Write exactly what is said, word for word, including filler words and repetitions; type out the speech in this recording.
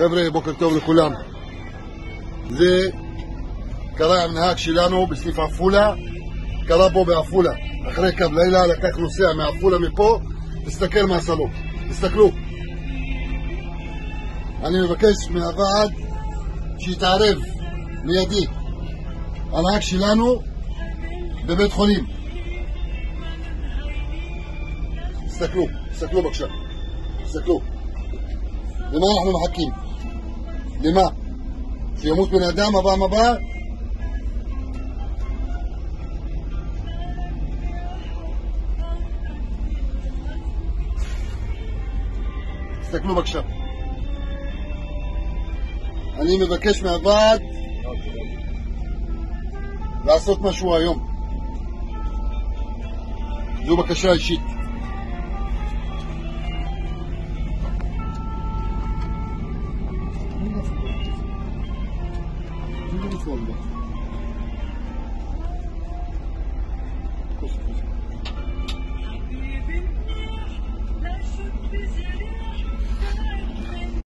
חבר'ה, בוקר טוב לכולם. זה קרה עם נהג שלנו בסניף עפולה, קרה פה בעפולה. אחרי קו לילה לקח נוסע מעפולה מפה, תסתכל מהסלון, תסתכלו. אני מבקש מהוועד שיתערב מיידי. הנהג שלנו בבית חולים. תסתכלו, תסתכלו בבקשה, תסתכלו. למה אנחנו מחכים? למה? שימות בן אדם הפעם הבאה? תסתכלו בבקשה. אני מבקש מהוועד לעשות משהו היום. זו בקשה אישית. لا شك